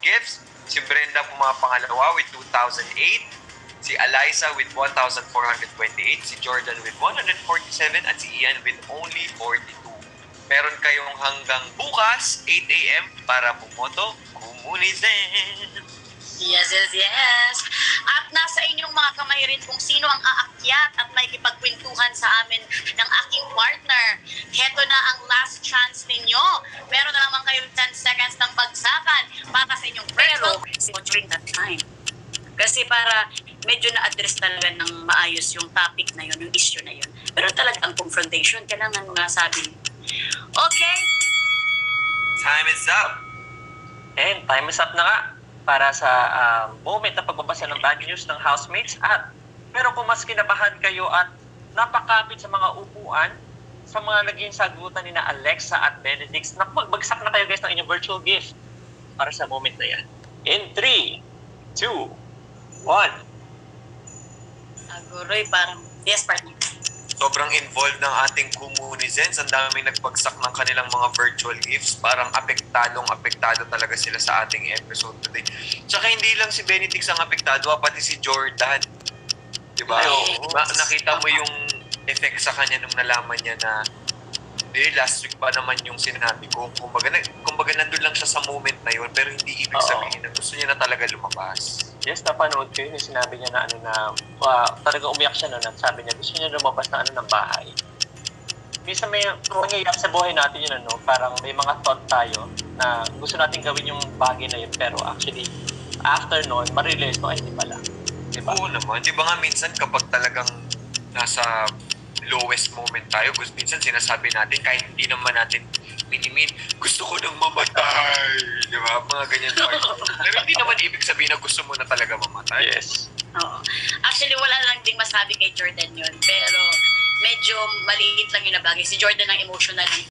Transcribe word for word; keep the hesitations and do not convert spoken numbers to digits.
gifts. Si Brenda pumapangalawa with two thousand eight. Si Eliza with one thousand four hundred twenty-eight. Si Jordan with one hundred forty-seven. At si Ian with only forty-two. Meron kayong hanggang bukas, eight a.m. para bumoto. Kumunizen! Yes, yes, yes. At nasa inyong mga kamay rin kung sino ang aakyat at may kipagkwentuhan sa amin ng aking partner. Heto na ang last chance ninyo. Meron na naman kayo ten seconds ng bagsakan para sa inyong Pero, virtual. during that time. Kasi para medyo na-address talaga ng maayos yung topic na yun, yung issue na yun. Pero talagang confrontation, kailangan mga sabi. Okay? Time is up! And time is up na nga para sa uh, moment ng pagbabasa ng bad news ng housemates. At pero kung mas kinabahan kayo at napakapit sa mga upuan, sa mga naging sagutan ni na Alexa at Benedict, naku, magbagsak na kayo guys ng inyong virtual gift para sa moment na yan. In three, two, one. Aguroy, parang, yes, partner. Sobrang involved ng ating Kumunizens. Ang daming nagbagsak ng kanilang mga virtual gifts. Parang apektadong apektado talaga sila sa ating episode today. Tsaka hindi lang si Benedict ang apektado, pati si Jordan. Diba? Ay, Na- nakita mo yung effect sa kanya nung nalaman niya na eh, last week pa naman yung sinabi ko. Kumbaga, na, kumbaga nandun lang siya sa moment na yun, pero hindi ibig Oo. sabihin na gusto niya na talaga lumabas. Yes, napanood ko yun. Yung sinabi niya na ano na, uh, talaga umiyak siya noon at sabi niya, gusto niya lumabas na ano ng bahay. Minsan may mangyayari sa buhay natin yun, ano, parang may mga thought tayo na gusto natin gawin yung bagay na yun, pero actually, after noon, ma-realize mo, ay, hindi pala. Diba? Oo naman. Di ba nga minsan kapag talagang nasa lowest moment tayo, gusto minsan sinasabi natin, kahit hindi naman natin minimin, gusto ko nang mamatay. Di ba? Mga ganyan part. Pero hindi naman ibig sabihin na gusto mo na talaga mamatay. Yes. Oo. Actually, wala lang ding masabi kay Jordan yun. Pero medyo maliit lang yung nabagay. Si Jordan ang emotional